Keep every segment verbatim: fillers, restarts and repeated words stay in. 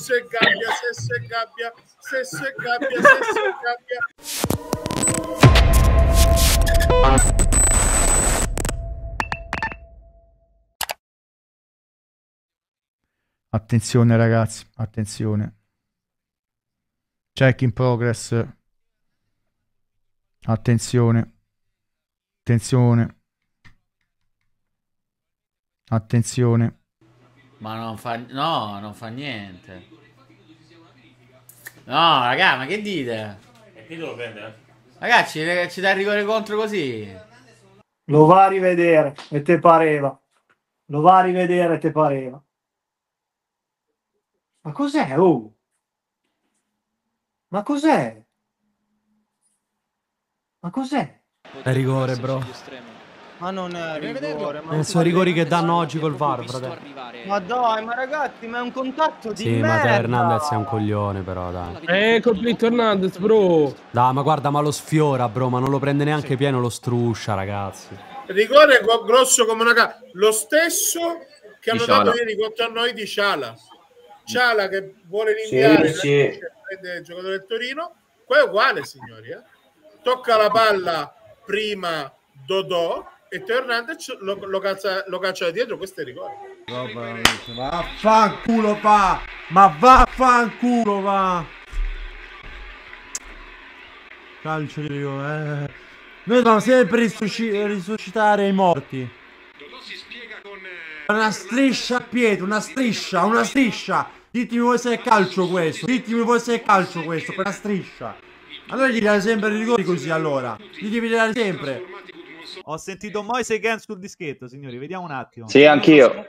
sesso e gabbia, sesso e gabbia, sesso e gabbia, sesso e gabbia. Attenzione ragazzi, attenzione. Check in progress. Attenzione. Attenzione. Attenzione. Ma non fa... No, non fa niente. No, raga, ma che dite? E chi lo prende? Ragazzi, ci dà il rigore contro così. Lo va a rivedere e te pareva. Lo va a rivedere e te pareva. Ma cos'è? Oh? Ma cos'è? Ma cos'è? È rigore, bro. Ma non è rigore. Ma sono rigori che danno oggi col V A R, fratello. Ma dai, ma ragazzi, ma è un contatto di Sì, merda. ma Teo Hernandez è un coglione, però, dai. Eh, Complete Hernandez, bro. Dai, ma guarda, ma lo sfiora, bro. Ma non lo prende neanche pieno, lo struscia, ragazzi. Rigore grosso come una ca... Lo stesso che hanno dato ieri contro noi di Ciala. Ciala che vuole rinviare, sì, sì. Prende il giocatore del Torino. Qua è uguale, signori. Eh? Tocca la palla prima Dodò e Teo Hernandez lo, lo, caccia, lo caccia da dietro. Questo è rigore. Vaffanculo va, ma vaffanculo va. Calcio di rigore. Eh. Noi dobbiamo sempre risuscitare i morti. Una striscia a piedi, una striscia, una striscia. Ditemi voi se è calcio questo. Ditemi voi se è calcio questo, per una striscia. Allora gli dai sempre i rigori così, allora. Gli devi dare sempre. Ho sentito Moise Games sul dischetto, signori, vediamo un attimo. Sì, anch'io.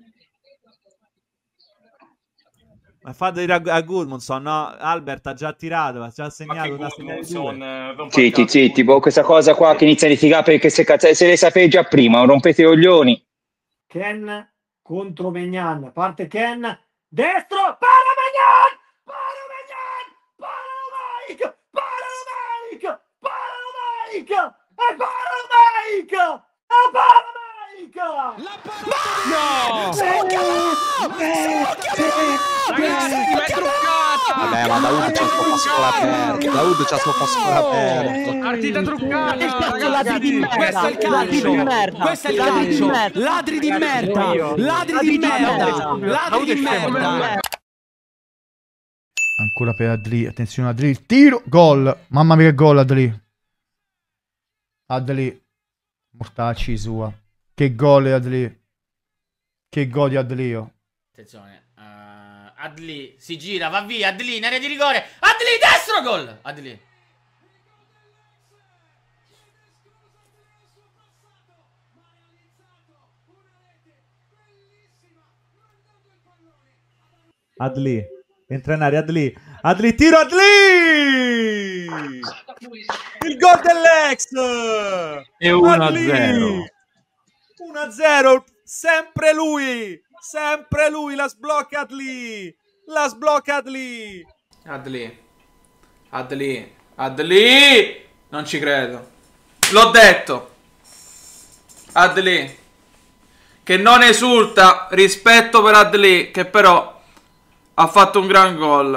Ma fate dire a Goodmanson, no? Albert ha già tirato, ha già segnato una segnale due. Zitti, zitti, tipo questa cosa qua che inizia a litigare perché se, se le sapevi già prima, non rompete i coglioni. Ken contro Magnan, parte Ken, destro, para Magnan, para Magnan, para Mike, para Mike, para Mike, e para Mike, e para Mike. No! Ragazzi, ma è truccata! Vabbè, ma Daud c'ha sto pascolo aperto. Daud c'ha sto pascolo aperto. Partita truccata! Ladri di merda! Questo è il calcio! Questo è il calcio! Ladri di merda! Ladri di merda! Ladri di merda! Ancora per Adli, attenzione Adli, il tiro, gol! Mamma mia che gol Adli! Adli, mortacci sua. Che gol è Adli! Che gol di Adlio! Attenzione. Adli si gira, va via, Adli, in area di rigore, Adli, destro, gol, Adli. Adli, entra in area, Adli, Adli, tiro, Adli! Il gol dell'ex! E uno a zero. uno a zero, sempre lui! Sempre lui, la sblocca Adli! La sblocca Adli! Adli. Adli. Adli! Non ci credo. L'ho detto. Adli. Che non esulta, rispetto per Adli, che però ha fatto un gran gol.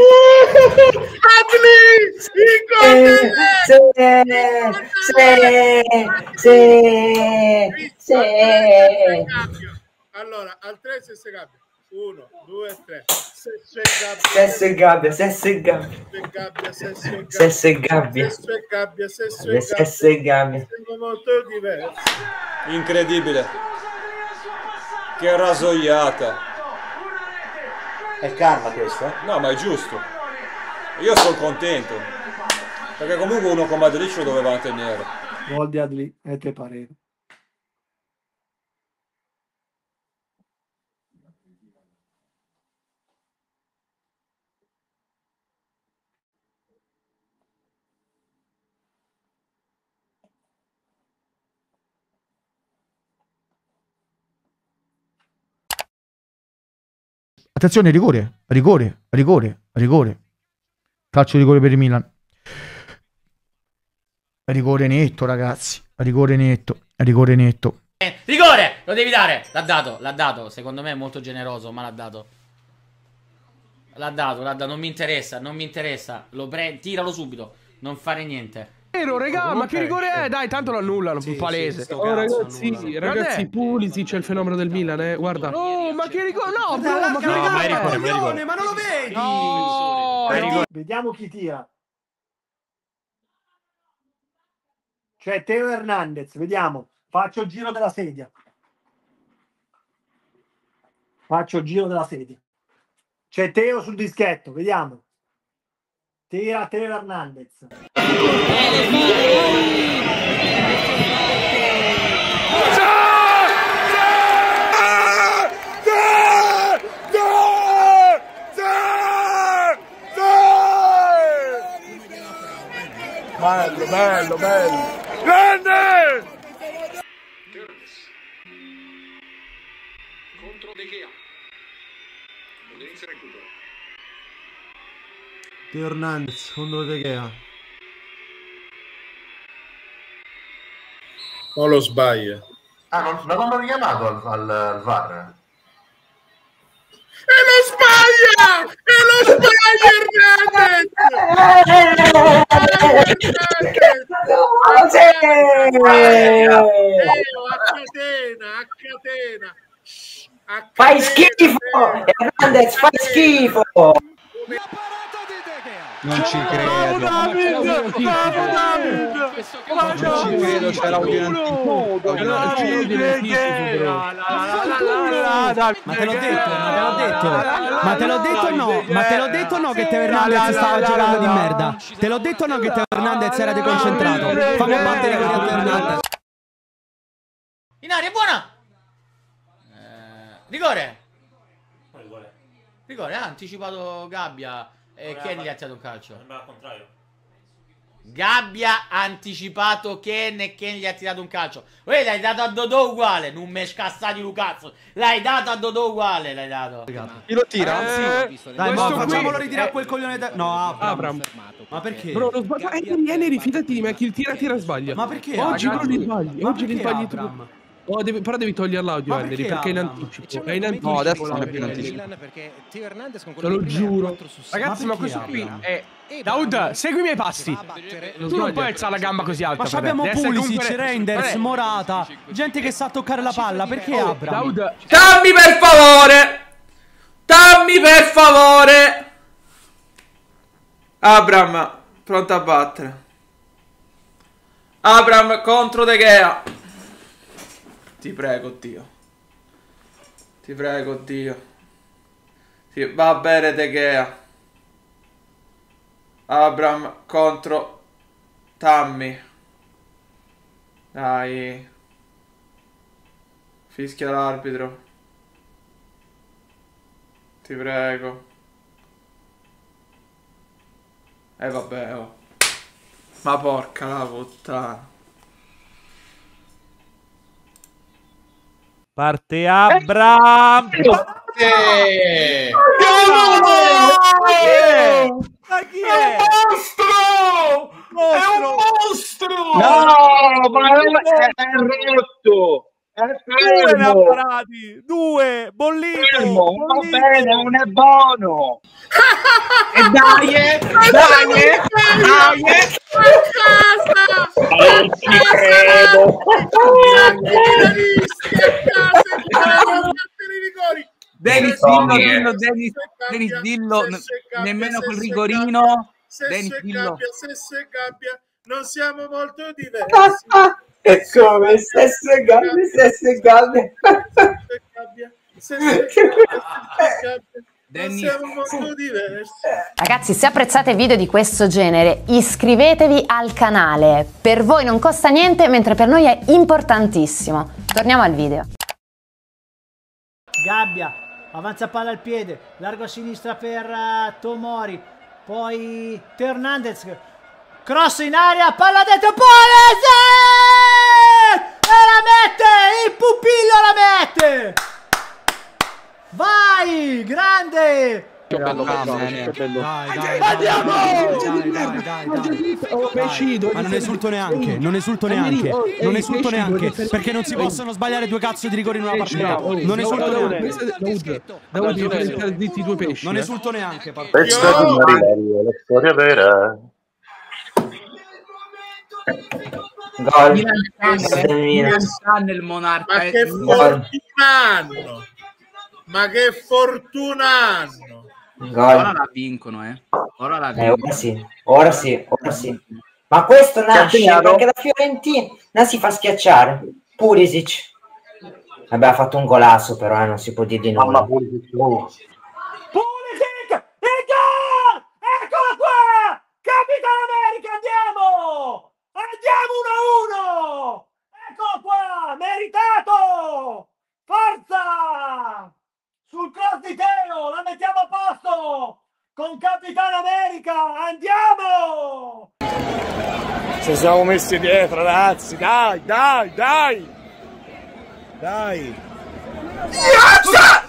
Adli! Il gol! Sì! Sì! Sì! Sì! Allora, al tre se gabbia. uno, due, tre. Sesso e gabbia, sesso e gabbia. Sesso e gabbia. Sesso e gabbia, sesso e gabbia. Sesso e gabbia. Sono molto diversi. Incredibile. Che rasoiata. È il karma questo, eh? No, ma è giusto. Io sono contento. Perché comunque uno come Adli lo doveva tenere. Gol di Adli, e te pareva. Attenzione, rigore, rigore, rigore, rigore. Calcio di rigore per il Milan. Rigore netto, ragazzi. Rigore netto, rigore netto. Eh, rigore, lo devi dare. L'ha dato, l'ha dato. Secondo me è molto generoso, ma l'ha dato. L'ha dato, l'ha dato, non mi interessa, non mi interessa. Lo pre... Tiralo subito, non fare niente. Vero, regà, ma che rigore è? Dai, tanto lo annullano, sì, palese. Sì, oh, ragazzi, annullano. Ragazzi, Pulisic c'è il fenomeno del Milan, eh, guarda. Oh, ma che rigore? No, bro, ma che rigore? Ma è rigore, ma, rigore. Ma non lo vedi? No, no. Vediamo chi tira. C'è Teo Hernandez, vediamo. Faccio il giro della sedia. Faccio il giro della sedia. C'è Teo sul dischetto, vediamo. Tira Teo Hernandez. Bello, bello, bello. Grande! Contro De Gea. Non inizia recupero. Teo Hernandez contro De Gea. O lo sbaglia. Ah, non, non l'hanno richiamato al, al, al V A R. E lo sbaglia! E lo sbaglia Hernandez! A catena, a catena. Fai schifo! Hernandez, fai schifo! Non ci credo. David! David! Non ci credo, c'era un anticipo. Ma te l'ho detto, ma te l'ho detto. Ma te l'ho detto no, ma te l'ho detto no che Teo Hernandez stava giocando di merda. Te l'ho detto no che Teo Hernandez era deconcentrato. Fammi battere con Teo Hernandez. In aria, buona! Eh, rigore! Rigore. Rigore, ha anticipato Gabbia. E Ken gli ha tirato un calcio. Sembra al contrario. Gabbia ha anticipato Ken e Ken gli ha tirato un calcio. Uè, l'hai dato a Dodò uguale. Non me scassati Lucazzo. L'hai dato a Dodò uguale. L'hai dato. Chi lo tira? Eh, sì. Dai, ma facciamolo ritirare quel coglione da... No, Abram. Ma perché? Bro, lo sbaglio. Eh, vieni, rifidati di me. Chi tira, tira, sbaglia. Ma perché? Oggi non li sbagli. Ma Oggi li perché sbagli Abram? tu. Oh, devi, però devi togliere l'audio, Ma Henry, perché perché è in Abram? anticipo. È in anticipo. No, adesso non è più in anticipo. Te lo giuro. Ragazzi, ma questo qui è... Daud, segui i miei passi. Tu non puoi alzare la gamba così alta. Ma abbiamo Pulisic, Reinders, Morata, gente che sa toccare la palla. Perché Abram? Dammi per favore! Dammi per favore! Abram, pronto a battere. Abram contro De Gea. Ti prego, Dio. Ti prego, Dio. Sì, va bene De Gea. Abram contro Tammy. Dai. Fischia l'arbitro. Ti prego. E eh, vabbè, oh. Ma porca la puttana. Parte Abram. Eh. Ma chi è? Mostro! È un mostro! No, ma è, è rotto! È Due ne ha fermo! parati! Due! Bollito! Fermo, va bollito. bene, non è buono! E dai, eh, dai, eh, dai, eh. Non ci credo! Dennis dillo, dillo, Dennis, Dennis dillo, nemmeno col rigorino. Se Dennis si dillo. gabbia, se si gabbia, non siamo molto diversi. E come se si gabbia, se si gabbia. Se si gabbia, se si gabbia, non siamo molto diversi. Ragazzi, se apprezzate video di questo genere, iscrivetevi al canale. Per voi non costa niente, mentre per noi è importantissimo. Torniamo al video. Gabbia, avanza palla al piede, largo a sinistra per uh, Tomori, poi Teo Hernandez, cross in aria, palla dentro, Polese! E la mette, il pupillo la mette! Vai, grande! Che bello, che bello. Andiamo! Ma non esulto neanche, non esulto neanche, non esulto neanche, perché non si possono sbagliare due cazzo di rigori in una partita. Non esulto neanche. Zitti due pesci. Non esulto neanche. Questa è la storia vera. Gol. Milan stanno il Monarca. Ma che fortuna hanno! Ma che fortuna hanno! Ora la vincono, eh. Ora la vincono. Eh, ora sì, ora sì, ora sì. Ma questo nasce perché la Fiorentina si fa schiacciare. Pulisic. Vabbè, ha fatto un golasso, però eh, non si può dire di nulla. Pulisic! Il gol! Eccolo qua! Capitano America, andiamo! Andiamo uno a uno! Eccolo qua! Meritato! Forza! Sul cross di Teo! La mettiamo a posto! Con Capitano America! Andiamo! Ci siamo messi dietro, ragazzi! Dai, dai, dai! Dai! Yes!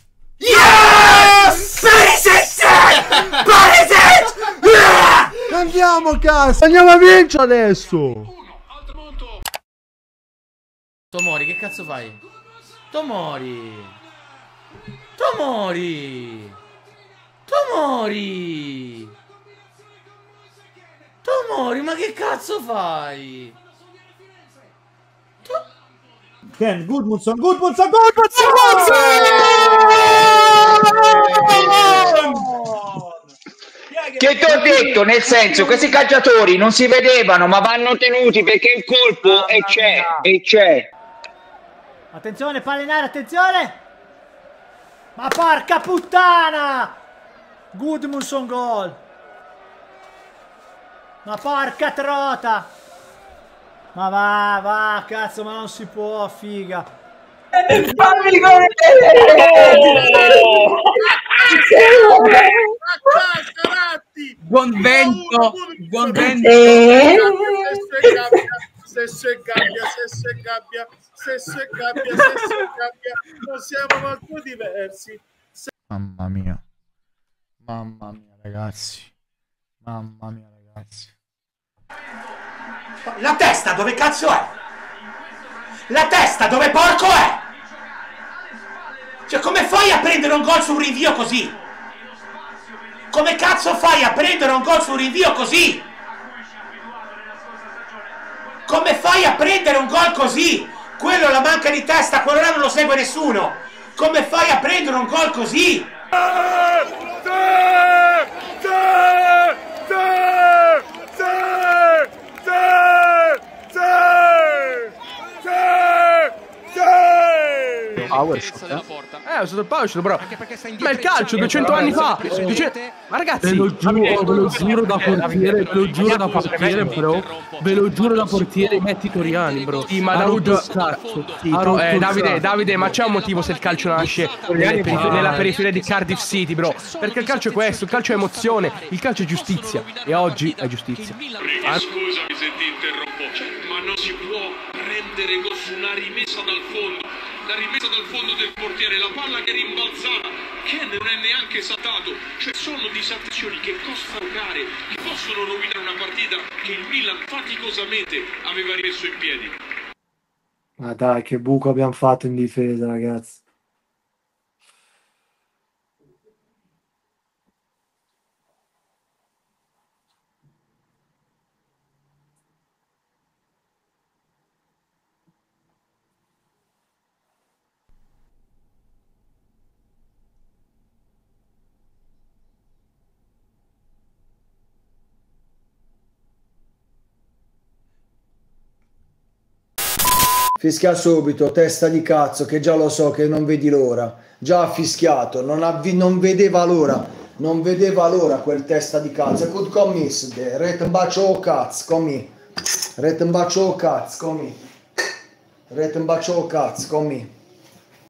Yes! Perisic! Perisic! Andiamo, cazzo! Andiamo a vincere adesso! Tomori, che cazzo fai? Tomori! Tomori! Tomori! Tomori, ma che cazzo fai? Ken, Gudmundsson, Gudmundsson, Gudmundsson! Che ti ho detto, nel senso, questi calciatori non si vedevano, ma vanno tenuti perché il colpo e c'è, e c'è. Attenzione, palla in aria, attenzione! Ma porca puttana! Gudmundsson gol! Ma porca trota! Ma va, va, cazzo, ma non si può, figa! Fammi Buon vento! Buon vento! Se si gabbia, se si gabbia, se si gabbia, se si gabbia, non siamo molto diversi. Mamma mia. Mamma mia, ragazzi. Mamma mia, ragazzi. La testa dove cazzo è? La testa dove porco è? Cioè, come fai a prendere un gol su un rinvio così? Come cazzo fai a prendere un gol su un rinvio così? Come fai a prendere un gol così? Quello la manca di testa, quello là non lo segue nessuno. Come fai a prendere un gol così? Power shot, eh? Eh, è stato il power shot, bro. Ma il calcio duecento anni fa. duecento... Ma ragazzi, ve lo giuro, ve lo giuro da portiere, ve lo giuro da portiere, bro. Ve lo giuro da portiere, metti Toriani, bro. Sì, ma Daud, cazzo. Eh, Davide, Davide, ma c'è un motivo se il calcio nasce nelle perifer nella periferia di Cardiff City, bro. Perché il calcio è questo, il calcio è emozione, il calcio è giustizia. E oggi è giustizia. Ah. Scusami se ti interrompo, ma non si può rendere gol su una rimessa dal fondo. La rimessa dal fondo del portiere, la palla che è rimbalzata, che non è neanche saltato. Cioè sono disattenzioni che costano care, che possono rovinare una partita che il Milan faticosamente aveva rimesso in piedi. Ma dai, che buco abbiamo fatto in difesa, ragazzi. Fischia subito, testa di cazzo, che già lo so che non vedi l'ora. Già ha fischiato, non, ha non vedeva l'ora. Non vedeva l'ora quel testa di cazzo. Good commiss, ret bacio cazzo, commi. Ret bacio cazzo, commi. Ret bacio cazzo, commi.